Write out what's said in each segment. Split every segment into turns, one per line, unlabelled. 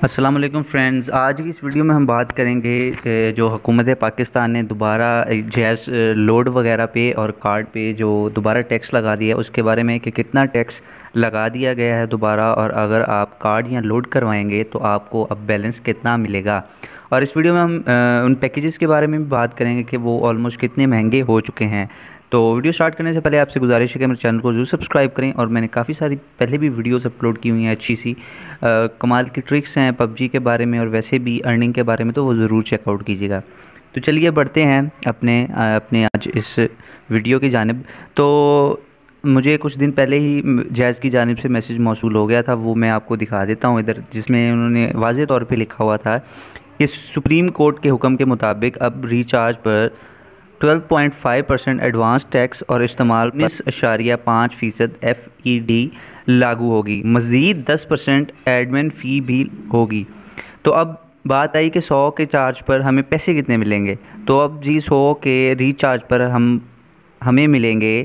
अस्सलाम वालेकुम फ्रेंड्स। आज की इस वीडियो में हम बात करेंगे कि जो हुकूमत पाकिस्तान ने दोबारा जैज़ लोड वगैरह पे और कार्ड पे जो दोबारा टैक्स लगा दिया उसके बारे में कि कितना टैक्स लगा दिया गया है दोबारा, और अगर आप कार्ड या लोड करवाएंगे तो आपको अब बैलेंस कितना मिलेगा। और इस वीडियो में हम उन पैकेजेस के बारे में भी बात करेंगे कि वो ऑलमोस्ट कितने महंगे हो चुके हैं। तो वीडियो स्टार्ट करने से पहले आपसे गुजारिश है कि मेरे चैनल को ज़रूर सब्सक्राइब करें, और मैंने काफ़ी सारी पहले भी वीडियोस अपलोड की हुई हैं अच्छी सी, कमाल की ट्रिक्स हैं पबजी के बारे में और वैसे भी अर्निंग के बारे में, तो वो ज़रूर चेकआउट कीजिएगा। तो चलिए बढ़ते हैं अपने आज इस वीडियो की जानिब। तो मुझे कुछ दिन पहले ही जैज़ की जानिब से मैसेज मौसूल हो गया था, वो मैं आपको दिखा देता हूँ इधर, जिसमें उन्होंने वाज़े तौर पे लिखा हुआ था कि सुप्रीम कोर्ट के हुक्म के मुताबिक अब रिचार्ज पर 12.5% एडवांस टैक्स और इस्तेमाल 19.5% FED लागू होगी। मज़ीद 10% एडमिन फ़ी भी होगी। तो अब बात आई कि 100 के चार्ज पर हमें पैसे कितने मिलेंगे। तो अब जी 100 के रिचार्ज पर हमें मिलेंगे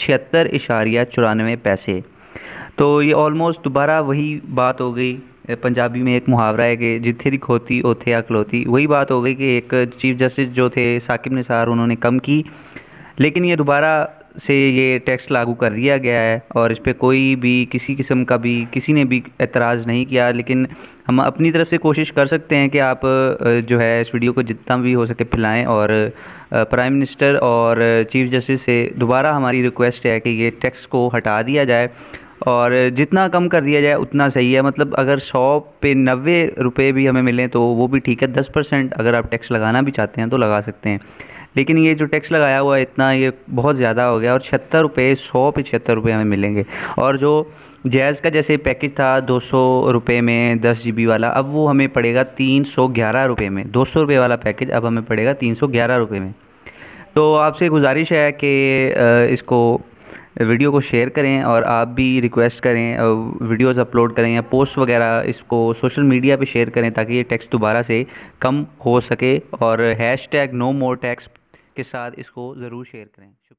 76.94 पैसे। तो ये ऑलमोस्ट दोबारा वही बात हो गई। पंजाबी में एक मुहावरा है कि जिथे दी खोती ओथे अकलौती। वही बात हो गई कि एक चीफ़ जस्टिस जो थे साकिब निसार, उन्होंने कम की, लेकिन ये दोबारा से ये टैक्स लागू कर दिया गया है और इस पे कोई भी किसी किस्म का भी किसी ने भी एतराज़ नहीं किया। लेकिन हम अपनी तरफ से कोशिश कर सकते हैं कि आप जो है इस वीडियो को जितना भी हो सके फैलाएं, और प्राइम मिनिस्टर और चीफ़ जस्टिस से दोबारा हमारी रिक्वेस्ट है कि ये टैक्स को हटा दिया जाए, और जितना कम कर दिया जाए उतना सही है। मतलब अगर 100 पे 90 रुपये भी हमें मिलें तो वो भी ठीक है। 10% अगर आप टैक्स लगाना भी चाहते हैं तो लगा सकते हैं, लेकिन ये जो टैक्स लगाया हुआ है इतना, ये बहुत ज़्यादा हो गया। और 76 रुपये, 100 पे 76 रुपये हमें मिलेंगे। और जो जैज़ का जैसे पैकेज था 200 रुपये में 10 GB वाला, अब वो हमें पड़ेगा 311 रुपये में। 200 रुपये वाला पैकेज अब हमें पड़ेगा 311 रुपये में। तो आपसे गुजारिश है कि इसको वीडियो को शेयर करें, और आप भी रिक्वेस्ट करें वीडियोस अपलोड करें या पोस्ट वगैरह इसको सोशल मीडिया पे शेयर करें, ताकि ये टैक्स दोबारा से कम हो सके। और #NoMoreTax के साथ इसको ज़रूर शेयर करें। शुक्रिया।